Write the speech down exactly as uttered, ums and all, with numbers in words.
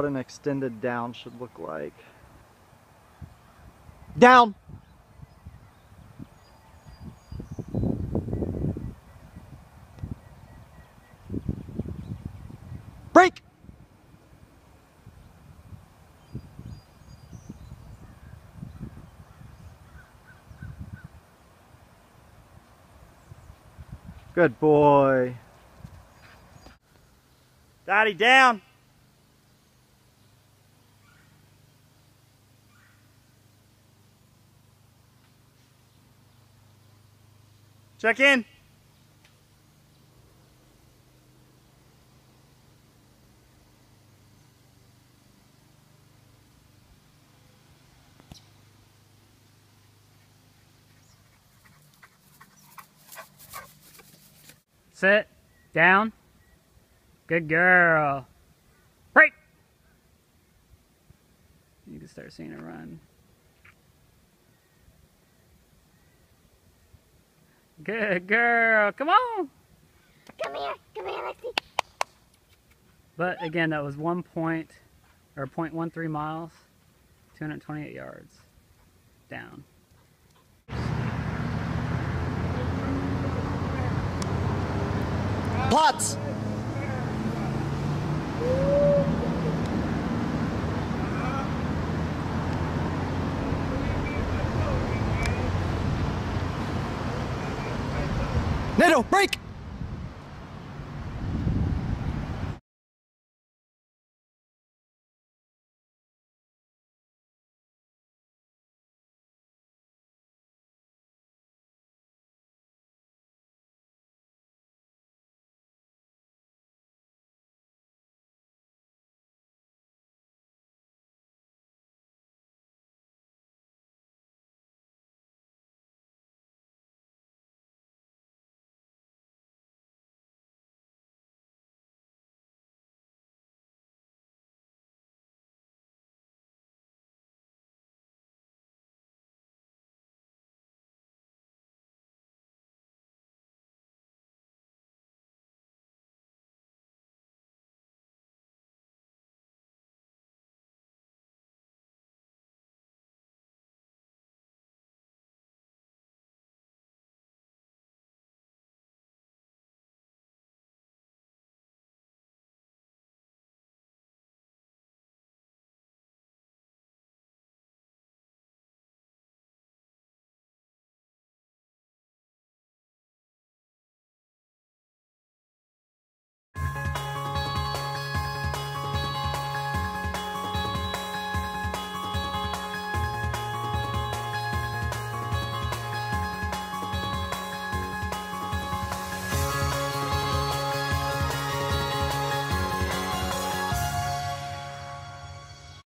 what an extended down should look like. Down! Break! Good boy. Daddy, down. Check in. Sit. Down. Good girl. Break! You can start seeing her run. Good girl. Come on. Come here. Come here, Lexi. But again, that was one point or zero point one three miles, two hundred twenty-eight yards down. Plots! Nato, break!